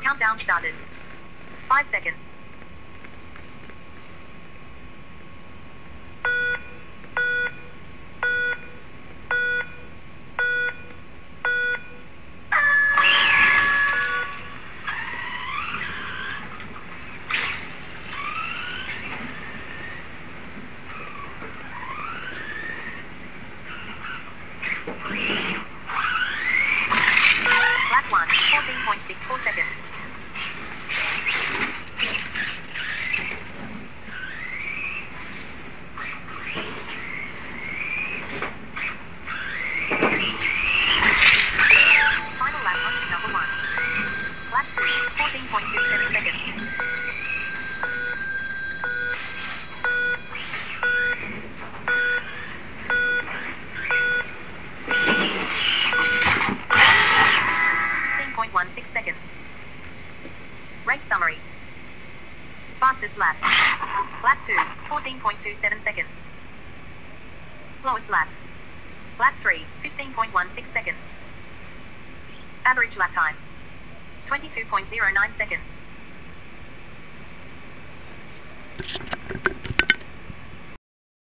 Countdown started. 5 seconds. Lap 1, 14.64 seconds. Final lap on number 1. Lap 2, 14.27 seconds. .16 seconds. Race summary. Fastest lap. Lap 2, 14.27 seconds. Slowest lap. Lap 3, 15.16 seconds. Average lap time. 22.09 seconds.